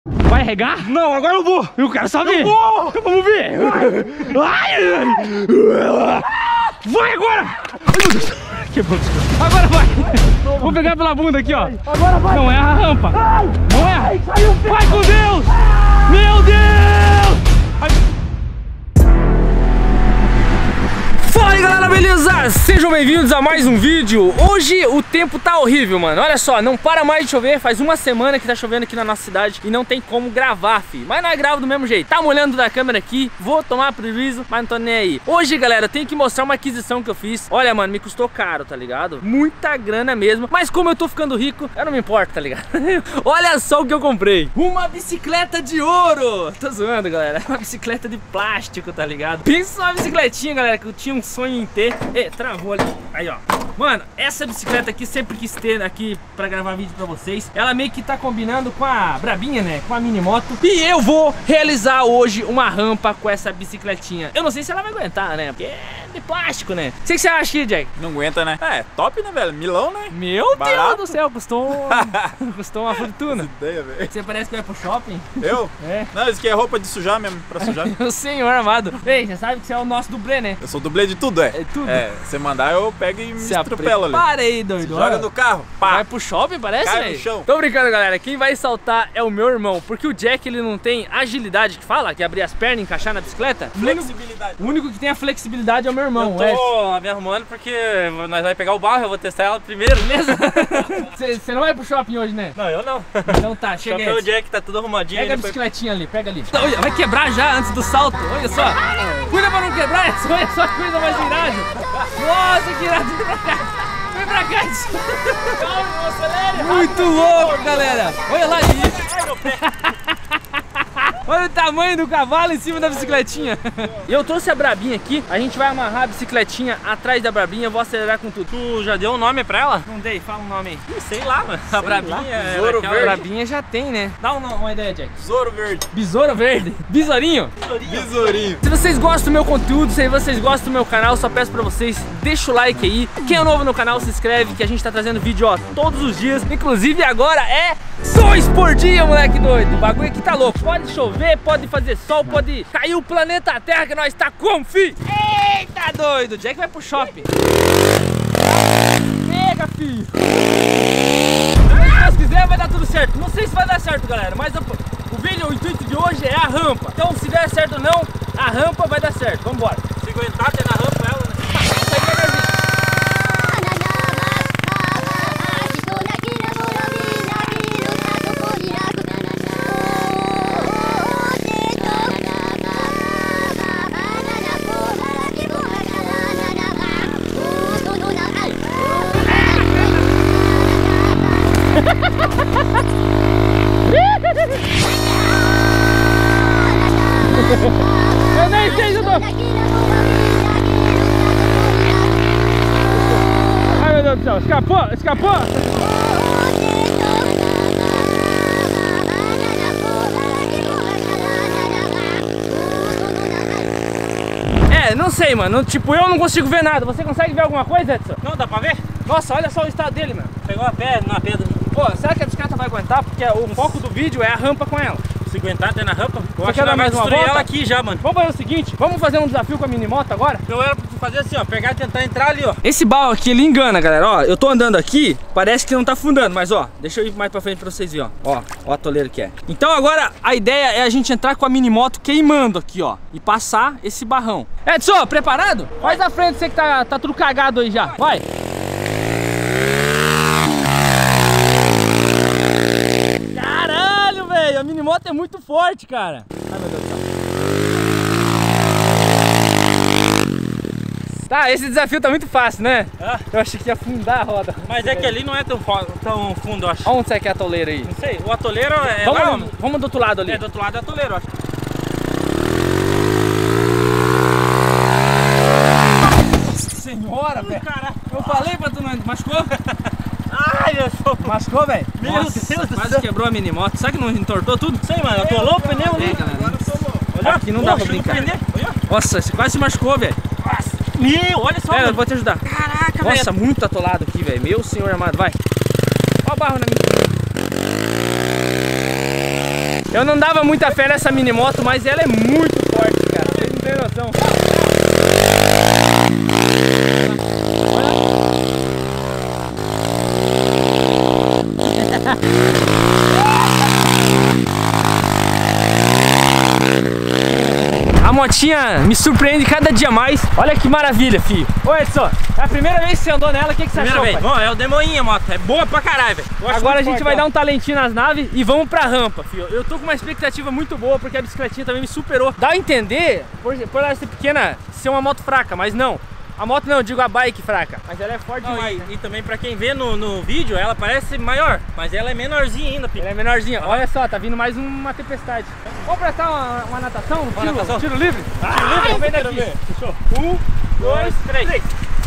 Vai regar? Não, agora eu vou. Eu quero saber. Eu vou. Vamos ver. Vai agora. Ai, meu Deus. Quebrou. Agora vai. Vou pegar pela bunda aqui, ó. Agora vai. Não é a rampa. Não é. Ai, saiu. Vai com Deus. Meu Deus. Ai. Fala aí, galera, beleza? Sejam bem-vindos a mais um vídeo. Hoje o tempo tá horrível, mano. Olha só, não para mais de chover. Faz uma semana que tá chovendo aqui na nossa cidade e não tem como gravar, fi. Mas nós gravamos do mesmo jeito. Tá molhando da câmera aqui, vou tomar prejuízo, mas não tô nem aí. Hoje, galera, eu tenho que mostrar uma aquisição que eu fiz. Olha, mano, me custou caro, tá ligado? Muita grana mesmo. Mas como eu tô ficando rico, eu não me importo, tá ligado? Olha só o que eu comprei. Uma bicicleta de ouro. Tô zoando, galera. Uma bicicleta de plástico, tá ligado? Pensa numa bicicletinha, galera, que eu tinha um sonho em ter. Travou ali. Aí, ó. Mano, essa bicicleta aqui sempre quis ter aqui pra gravar vídeo pra vocês. Ela meio que tá combinando com a Brabinha, né? Com a mini moto. E eu vou realizar hoje uma rampa com essa bicicletinha. Eu não sei se ela vai aguentar, né? Porque é de plástico, né? O que você acha aqui, Jack? Não aguenta, né? É, top, né, velho? Milão, né? Meu Barato. Deus do céu, custou uma fortuna. Ideia, velho. Você parece que vai pro shopping? Eu? É. Não, isso aqui é roupa de sujar mesmo, pra sujar. O senhor amado. Ei, você sabe que você é o nosso dublê, né? Eu sou dublê de tudo, é? É tudo. É, você mandar eu pego e me atropelo ali. Para aí, doido. Joga no carro, pá. Vai pro shopping, parece, Cai velho? no chão. Tô brincando, galera. Quem vai saltar é o meu irmão. Porque o Jack, ele não tem agilidade, que fala, que é abrir as pernas e encaixar na bicicleta. Flexibilidade. O único que tem a flexibilidade é o meu irmão. Eu tô me arrumando porque nós vamos pegar o barro, eu vou testar ela primeiro. Beleza? Você não vai pro shopping hoje, né? Não, eu não. Então tá, Só chega pelo aí. Jack, tá tudo arrumadinho. Pega a ele foi- bicicletinha ali, pega ali. Olha, vai quebrar já antes do salto, olha só. Cuida pra não quebrar, olha só que coisa mais irada. Nossa, que irado. Vem pra cá. Calma, não acelere. Muito louco, galera. Olha lá ali. Olha o tamanho do cavalo em cima da bicicletinha. E eu trouxe a Brabinha aqui. A gente vai amarrar a bicicletinha atrás da Brabinha. Eu vou acelerar com tudo. Tu já deu um nome pra ela? Não dei, fala um nome aí. Sei lá, mano. A Brabinha é Besouro aquela- A Brabinha já tem, né? Dá uma ideia, Jack. Besouro verde. Besouro verde. Besourinho. Besourinho. Se vocês gostam do meu conteúdo, se vocês gostam do meu canal, só peço pra vocês, deixa o like aí. Quem é novo no canal, se inscreve, que a gente tá trazendo vídeo, ó, todos os dias. Inclusive agora é 2 por dia, moleque doido. O bagulho aqui tá louco. Pode chover, pode fazer sol, pode cair o planeta Terra, que nós tá como, fi? Eita, doido. O Jack vai pro shopping. Pega, filho. Se Deus quiser, vai dar tudo certo. Não sei se vai dar certo, galera, mas o vídeo, o intuito de hoje é a rampa. Então, se der certo ou não, a rampa vai dar certo. Vambora. Se aguentar, tem na rampa ela, né? Eu nem sei se eu tô... Ai, meu Deus do céu. Escapou, escapou. Não sei, mano. Tipo, eu não consigo ver nada. Você consegue ver alguma coisa, Edson? Não, dá pra ver? Nossa, olha só o estado dele, mano. Pegou a pé na pedra. Pô, será que a bicicleta vai aguentar? Porque o foco do vídeo é a rampa com ela. Se aguentar, tem na rampa. Eu Você acho quer que dar nós mais vai uma destruir volta? ela aqui já, mano. Vamos fazer o seguinte, vamos fazer um desafio com a mini moto agora? Eu era pra tu fazer assim, ó, pegar e tentar entrar ali, ó. Esse baú aqui, ele engana, galera, ó. Eu tô andando aqui, parece que não tá afundando, mas ó, deixa eu ir mais pra frente pra vocês verem, ó. Ó a toleira que é. Então agora a ideia é a gente entrar com a mini moto queimando aqui, ó, e passar esse barrão. Edson, preparado? Faz a frente, você que tá tudo cagado aí já. Vai. Caralho, velho, a mini moto é muito forte, cara. Ai, meu Deus do céu. Tá, esse desafio tá muito fácil, né? Ah. Eu achei que ia afundar a roda. Mas é que ali não é tão fundo, eu acho. Onde você quer a toleira aí? Não sei, o atoleiro é lá. Vamos do outro lado ali. É, do outro lado é atoleiro, eu acho. Senhora, velho. Caraca. Eu falei pra tu não... Machucou? Ai, meu Deus. Machucou, velho? Meu Nossa, Deus do quase céu. quebrou a mini moto. Será que não entortou tudo? Sei, mano, atolou o pneu ali. Galera. Olha, Aqui não dá pra poxa, brincar. o pneu, olha. Nossa, você quase se machucou, velho. Meu, olha só, É, eu mano. vou te ajudar. Caraca, Nossa, velho. muito atolado aqui, velho. Meu senhor amado, vai. Olha o barro na minha. Eu não dava muita fé nessa mini moto, mas ela é muito forte, cara. Vocês não têm noção. A motinha me surpreende cada dia mais. Olha que maravilha, filho. Ô Edson, é a primeira vez que você andou nela, o que você achou, pai? Bom, é o demoinha a moto, é boa pra caralho, velho. Agora a gente vai dar um talentinho nas naves e vamos pra rampa, filho. Eu tô com uma expectativa muito boa porque a bicicletinha também me superou. Dá a entender, por ela ser pequena, ser uma moto fraca, mas não. A moto não, eu digo a bike fraca. Mas ela é forte demais. E também pra quem vê no vídeo, ela parece maior, mas ela é menorzinha ainda, filho. Ela é menorzinha. Olha só, tá vindo mais uma tempestade. Vamos prestar uma natação? Tiro livre? Tiro livre? Vamos ver daqui. Fechou. 1, 2, 3.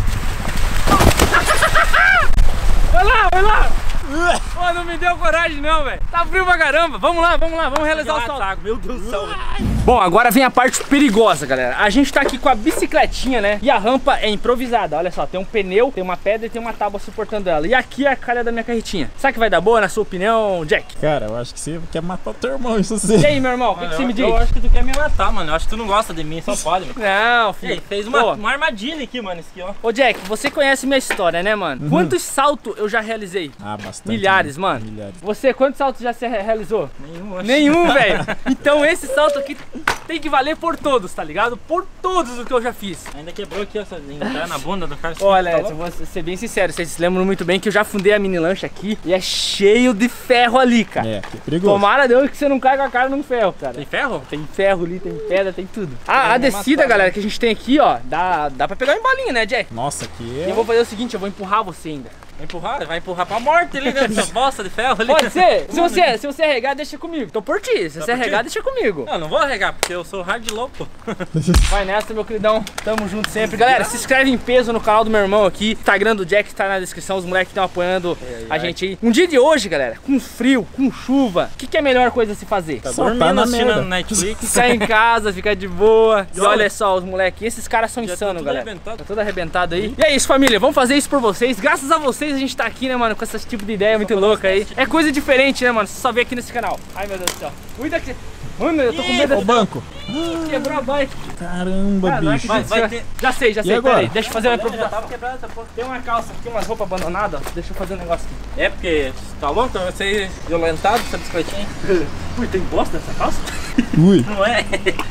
Vai lá, vai lá! Pô, não me deu coragem não, velho. Tá frio pra caramba. Vamos lá, vamos realizar o salto. Meu Deus do céu, velho. Bom, agora vem a parte perigosa, galera. A gente tá aqui com a bicicletinha, né? E a rampa é improvisada. Olha só, tem um pneu, tem uma pedra e tem uma tábua suportando ela. E aqui é a calha da minha carretinha. Será que vai dar boa, na sua opinião, Jack? Cara, eu acho que você quer matar o teu irmão, isso sim. E aí, meu irmão, o que você me diz? Eu acho que tu quer me matar, mano. Eu acho que tu não gosta de mim, só pode, mano. Não, filho. Ei, fez uma armadilha aqui, mano, isso aqui, ó. Ô, Jack, você conhece minha história, né, mano? Quantos saltos eu já realizei? Ah, bastante. Milhares, mano. Milhares. Você, quantos saltos já se realizou? Nenhum, acho. Nenhum, velho. Então esse salto aqui tem que valer por todos, tá ligado? Por todos o que eu já fiz. Ainda quebrou aqui, ó, entrar na bunda do cara. Olha, eu vou ser bem sincero, vocês se lembram muito bem que eu já fundei a mini lancha aqui e é cheio de ferro ali, cara. É, que perigoso. Tomara Deus que você não caia com a cara num ferro, cara. Tem ferro? Tem ferro ali, tem pedra, tem tudo. A descida, galera, que a gente tem aqui, ó, dá pra pegar uma embalinha, né, Jack? Nossa, aqui E é... eu vou fazer o seguinte, eu vou empurrar você ainda. Vai empurrar pra morte ali, né? Essa bosta de ferro ali. Pode ser? Se você arregar, deixa comigo. Tô por ti. Se você arregar, deixa comigo. Não vou arregar, porque eu sou hard louco. Vai nessa, meu queridão. Tamo junto sempre. Galera, se inscreve em peso no canal do meu irmão aqui. Instagram do Jack tá na descrição. Os moleques estão apoiando a gente aí. Um dia de hoje, galera, com frio, com chuva, o que é a melhor coisa a se fazer? Tá Só dormindo tá na assistindo merda. no Netflix. Ficar em casa, ficar de boa. E olha só, os moleques, esses caras são Já insanos, tá tudo galera. arrebentado. Tá tudo arrebentado aí. E é isso, família. Vamos fazer isso por vocês. Graças a vocês a gente tá aqui, né, mano, com esse tipo de ideia muito louca aí. É coisa diferente, né, mano? Você só vê aqui nesse canal. Ai, meu Deus do céu. Cuida que... Mano, eu tô com medo O banco. quebrou a bike. Caramba, Cara, não é bicho. que Vai ter... Já sei, E agora? peraí. Deixa eu fazer uma Já improvisação. tava quebrada essa porra. Tem uma calça aqui, umas roupas abandonadas. Deixa eu fazer um negócio aqui. É porque tá louco? Você é violentado essa bicicletinha? Ui, tem bosta nessa calça? Ui. Não é?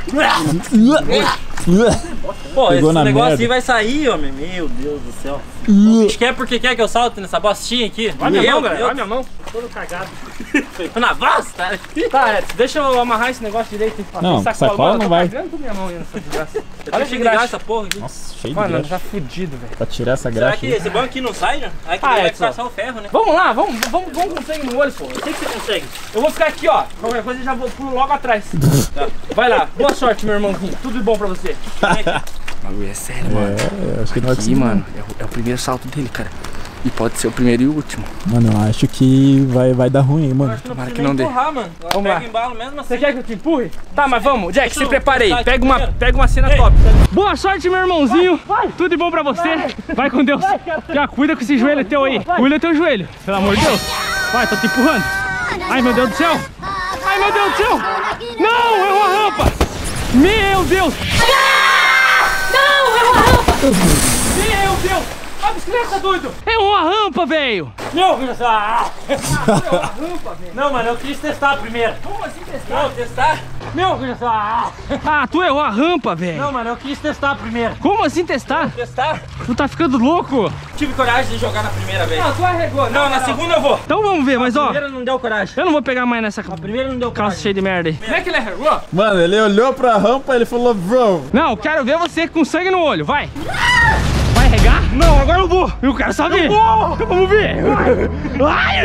Pegou Pô, esse na negócio merda. aí vai sair, homem. Meu Deus do céu. O bicho quer porque quer que eu salte nessa bostinha aqui. Olha minha mão, galera. Olha minha mão. Todo cagado. Tô na bosta. Tá, Edson, deixa eu amarrar esse negócio direito. Ó, Não, tem sacola mano, não eu tô vai. cagando com minha mão aí nessa desgraça. Eu Olha tenho que que ligar graxa. essa porra aqui. Nossa, cheio de Mano, graxa. tá fudido, velho. Pra tirar essa Será graxa que aí. esse banco aqui não sai, né? Aí que Ah, vai Edson. ficar só o ferro, né? Vamos lá, vamos conseguir no olho, pô. O que você consegue? Eu vou ficar aqui, ó. Qualquer coisa eu já vou pulo logo atrás. Vai lá, boa sorte, meu irmãozinho. Tudo de bom pra você. O bagulho é sério, mano. É, acho que não vai Aqui, conseguir. mano, é o primeiro salto dele, cara. E pode ser o primeiro e o último. Mano, eu acho que vai dar ruim, mano. Acho que não Tomara precisa que não nem dê. empurrar, mano. Vamos Pega lá. embalo mesmo assim. Você quer que eu te empurre? Tá, mas vamos. Jack, Deixa se eu prepara aí. testar Pega primeiro. uma cena Ei. top. Boa sorte, meu irmãozinho. Tudo de bom pra você. Vai com Deus. Já cuida com esse joelho teu aí. Cuida teu joelho. Pelo amor de Deus. Vai, tô te empurrando. Ai, meu Deus do céu. Ai, meu Deus do céu. Não, errou a rampa. Meu Deus. Não, errou a rampa! Meu Deus. A bicicleta, doido. Errou a rampa, velho. Meu Deus! Ah! Errou a rampa, velho. Não, mano, eu quis testar primeiro. Como assim testar? Não, testar? Meu Deus! Ah! Ah, tu errou a rampa, velho. Não, mano, eu quis testar primeiro. Como assim testar? Testar? Tu tá ficando louco. Tive coragem de jogar na primeira vez. Não, tu arregou. Não, na segunda eu vou. Então vamos ver, mas ó, Primeira não deu coragem. eu não vou pegar mais nessa A primeira não deu calça coragem. cheia de merda aí. Como é que ele arregou? Mano, ele olhou pra rampa e ele falou, bro. Não, quero ver você com sangue no olho, vai. Vai regar? Não, agora eu vou. Eu quero saber. Eu vou. Então vamos ver. Vai.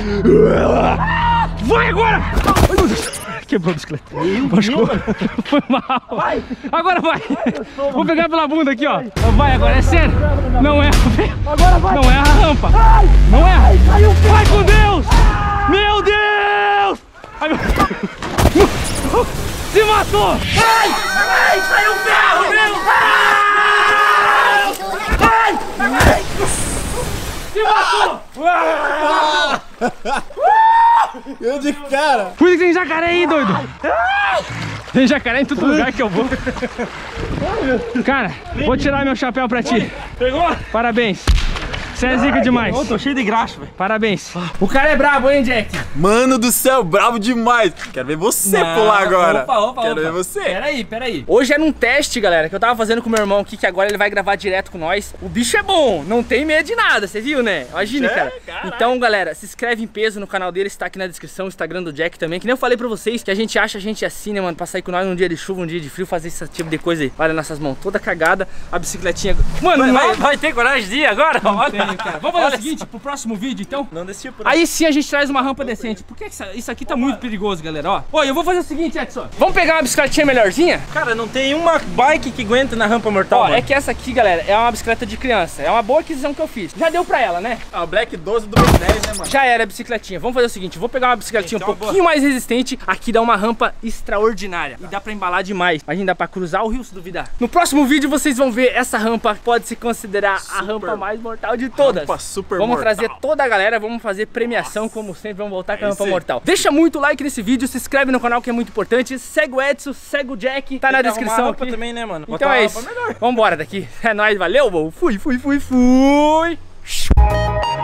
Vai agora. Ai, meu Deus. Quebrou a bicicleta. Machucou. Foi mal. Vai. Agora vai. Vou pegar pela bunda aqui, ó. Vai agora, é sério. Não é. Agora vai. Não é a rampa. Não é. Vai com Deus. Meu Deus. Ai, meu... Se matou. Ai. Ai, saiu o ferro, meu. Se matou! Eu de cara. Cuida que tem jacaré aí, doido. Tem jacaré em todo lugar que eu vou. Cara, vou tirar meu chapéu pra ti. Pegou? Parabéns. Você é zica demais. Tô cheio de graxa, velho. Parabéns. O cara é brabo, hein, Jack? Mano do céu, bravo demais. Quero ver você pular agora. Opa. Quero ver você. Peraí. Hoje era um teste, galera, que eu tava fazendo com meu irmão aqui, que agora ele vai gravar direto com nós. O bicho é bom, não tem medo de nada, você viu, né? Imagina, cara. Então, galera, se inscreve em peso no canal dele, está aqui na descrição, o Instagram do Jack também. Que nem eu falei pra vocês, que a gente acha a gente assim, né, mano? Pra sair com nós num dia de chuva, um dia de frio, fazer esse tipo de coisa aí. Olha nossas mãos, toda cagada, a bicicletinha. Mano, Vai ter coragem de ir agora? Tenho, cara. Vamos fazer o seguinte, pro próximo vídeo, então? Não desse tipo, né? Aí sim a gente traz uma rampa decente. Porque isso aqui tá muito perigoso, galera, ó. Oi, eu vou fazer o seguinte, Edson. Vamos pegar uma bicicletinha melhorzinha? Cara, não tem uma bike que aguenta na rampa mortal, Ó, mano. é que essa aqui, galera, é uma bicicleta de criança. É uma boa aquisição que eu fiz. Já deu pra ela, né? Ah, o Black 12 do Ben 10, né, mano? Já era a bicicletinha. Vamos fazer o seguinte, vou pegar uma bicicletinha um pouquinho mais resistente. Aqui dá uma rampa extraordinária. E dá pra embalar demais. A gente dá pra cruzar o rio, se duvidar. No próximo vídeo vocês vão ver essa rampa. Pode se considerar a rampa mais mortal de todas. Rampa super Vamos mortal. trazer toda a galera, vamos fazer premiação, como sempre. Vamos voltar com a rampa mortal. Deixa muito like nesse vídeo, se inscreve no canal que é muito importante. Segue o Edson, segue o Jack. Tá na descrição rampa aqui. também, né, mano? Então Botar é uma isso. rampa melhor. Vambora daqui. É nóis, valeu, fui.